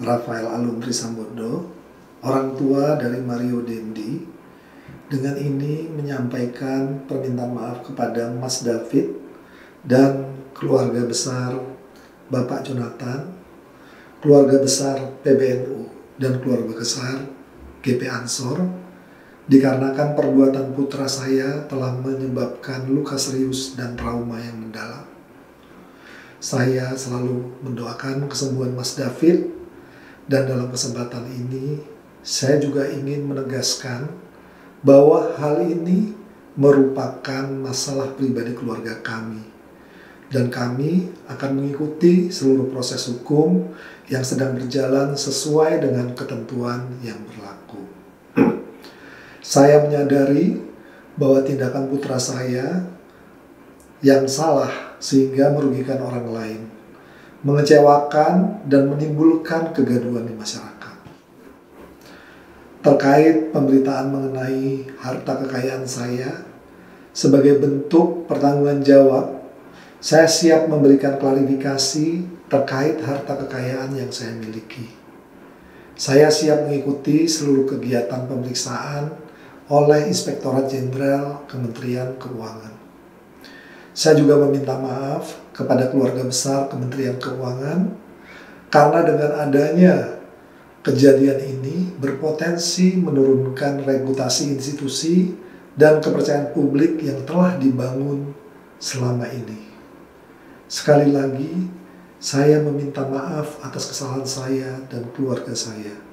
Rafael Aluntri Sambodo, orang tua dari Mario Dendi, dengan ini menyampaikan permintaan maaf kepada Mas David dan keluarga besar Bapak Jonathan, keluarga besar PBNU, dan keluarga besar GP Ansor, dikarenakan perbuatan putra saya telah menyebabkan luka serius dan trauma yang mendalam. Saya selalu mendoakan kesembuhan Mas David, dan dalam kesempatan ini saya juga ingin menegaskan bahwa hal ini merupakan masalah pribadi keluarga kami, dan kami akan mengikuti seluruh proses hukum yang sedang berjalan sesuai dengan ketentuan yang berlaku. Saya menyadari bahwa tindakan putra saya yang salah sehingga merugikan orang lain, mengecewakan dan menimbulkan kegaduhan di masyarakat. Terkait pemberitaan mengenai harta kekayaan saya, sebagai bentuk pertanggungan jawab, saya siap memberikan klarifikasi terkait harta kekayaan yang saya miliki. Saya siap mengikuti seluruh kegiatan pemeriksaan oleh Inspektorat Jenderal Kementerian Keuangan. Saya juga meminta maaf kepada keluarga besar Kementerian Keuangan karena dengan adanya kejadian ini berpotensi menurunkan reputasi institusi dan kepercayaan publik yang telah dibangun selama ini. Sekali lagi, saya meminta maaf atas kesalahan saya dan keluarga saya.